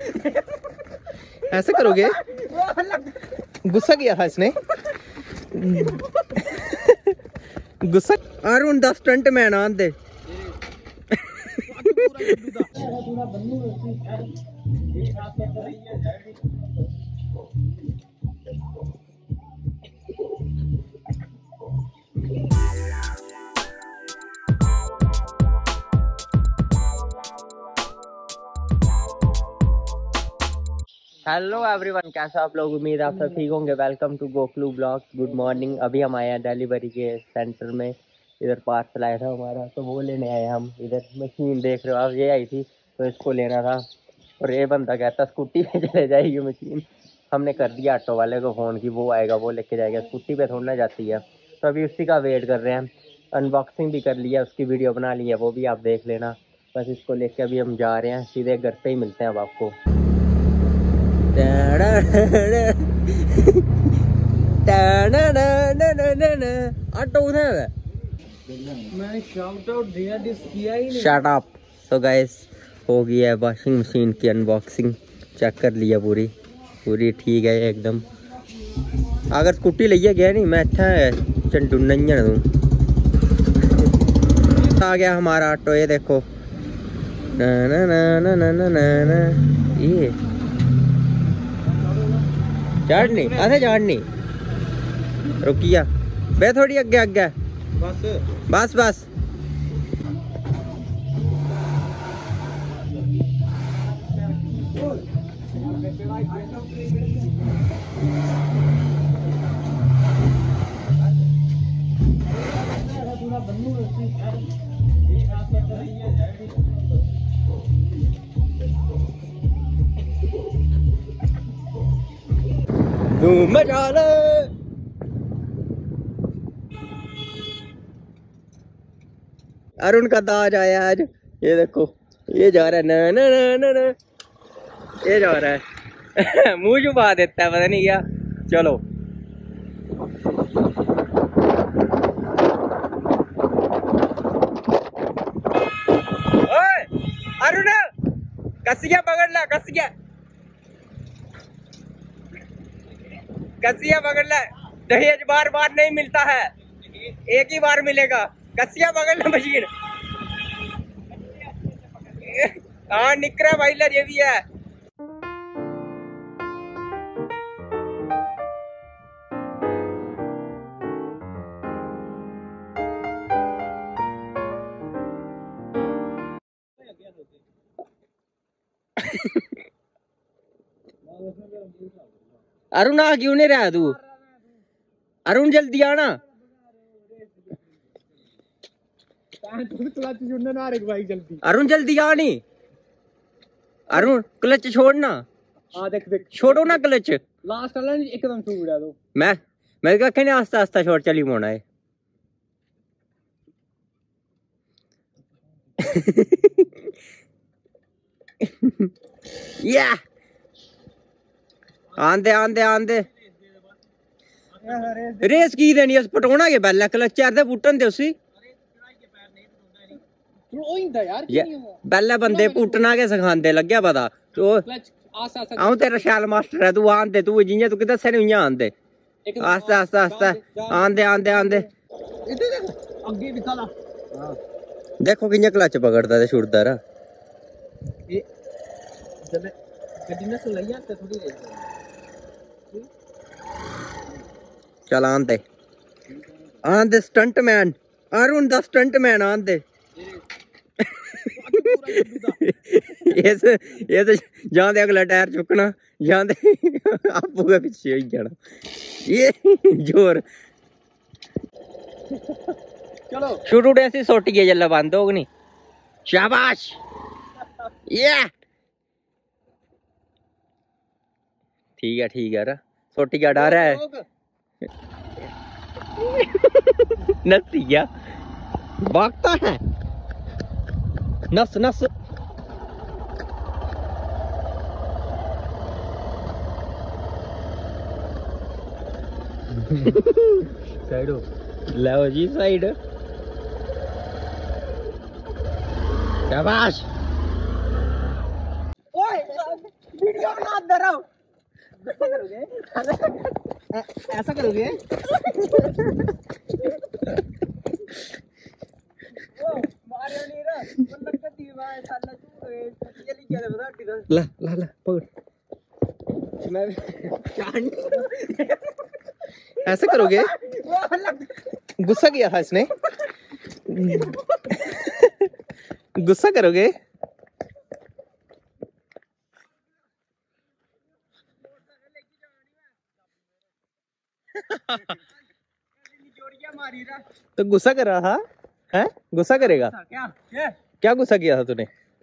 ऐसे करोगे? गुस्सा किया था इसने। गुस्सा। अरुण 10 स्टंट मैन आंदे। हेलो एवरीवन, कैसे आप लोग? उम्मीद आप सब ठीक होंगे। Welcome to Gokhlu blog. Good morning. अभी हम आए हैं डिलीवरी के सेंटर में। इधर पार्सल आया था हमारा, तो वो लेने आए हम। इधर मशीन देख रहे हो आप, ये आई थी तो इसको लेना था। और ये बंदा कहता स्कूटी पे चले जाएगी मशीन। हमने कर दिया ऑटो वाले को फ़ोन की, वो आएगा वो लेके जाएगा। स्कूटी पे थोड़ा ना जाती है, तो अभी उसी का वेट कर रहे हैं। अनबॉक्सिंग भी कर लिया, उसकी वीडियो बना ली है, वो भी आप देख लेना। बस इसको लेके अभी हम जा रहे हैं, सीधे घर पे ही मिलते हैं अब आपको। ऑटो उधर है। मैंने शाउट आउट दिया, डिस किया ही नहीं। Shut up. तो गाइस, हो गया है वॉशिंग मशीन की अनबॉक्सिंग। चेक कर लिया, पूरी ठीक है एकदम। अगर स्कूटी ले गया नहीं मैं अच्छा है चंटू नहीं है तू। आ गया हमारा ऑटो, ये देखो। ना ना ना ना ना ना ना, ये झाड़नी अरे झाड़नी रुकिया बे थोड़ी अगे अगे। बस बस मजा ले। अरुण का दाज आया आज, ये देखो। ये जा रहा है ना ना ना ना ना, ये जा रहा है। मुंह छुपा देता है, पता नहीं क्या। चलो ओए अरुण, कसिया पकड़ ला, कसिया पकड़ ला। दहेज बार बार नहीं मिलता है, एक ही बार मिलेगा। कसिया पकड़ ला मशीन। हाँ निकरा भाई, ये भी है। अरुण आ क्यों नहीं रहा तू? अरुण जल्दी आना। अरुण जल्दी आ नहीं। अरुण क्लच छोड़ना। देख छोड़ो ना क्लच। लास्ट वाला एकदम छोड़ दो। मैं कहने आस्ता आस्ता छोड़ चली मोना है। या आंदे आंदे आंदे रेस की देनी है पटोना के पहले क्लच दे पुटन दे उसी पहले बंदे पुटना के सिखांदे लग्या पता तो। आऊं तेरा शैल मास्टर है, तू आंदे तू जियां तू दस्से नहीं उयां आंदे। आस्ते आस्ते आस्ते आंदे आंदे आंदे। देखो कियां क्लच पकड़ता ते छुड़दा रहा। चल आंदे आंदे स्टंट मैन। अरुण दा स्टंट मैन आंदे। ये तो जां दे अगला टायर चुकना, जां दे आपू के पीछे हो जाना। ये जोर चलो शुरू ऐसी सोटी है जल्ला बंद होग नहीं। शाबाश। ये ठीक है रा सोटी का डर है। नस गया भागता है नस नस। साइड हो लो जी, साइड। शाबाश। कर रहा हूँ। ऐसा करोगे? ऐसा करोगे? मारियो नहीं रहा, मतलब का दीवार साला तू ये लिख क्या बता किधर? ला ला ला पकड़। मैं ऐसे करोगे? गुस्सा किया था इसने। गुस्सा करोगे? तो गुस्सा कर रहा था? हैं? गुस्सा करेगा? क्या गुस्सा किया था तूने?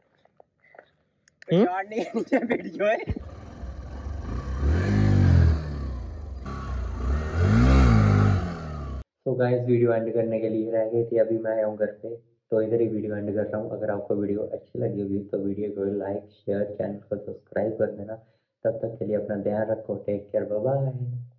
तो गाइस वीडियो एंड करने के लिए रह गई थी, अभी मैं आया हूँ घर पे, तो इधर ही वीडियो एंड कर रहा हूँ। अगर आपको वीडियो अच्छी लगी होगी तो वीडियो को लाइक शेयर चैनल को सब्सक्राइब कर देना। तब तक के लिए अपना ध्यान रखो, टेक केयर, बाय बाय।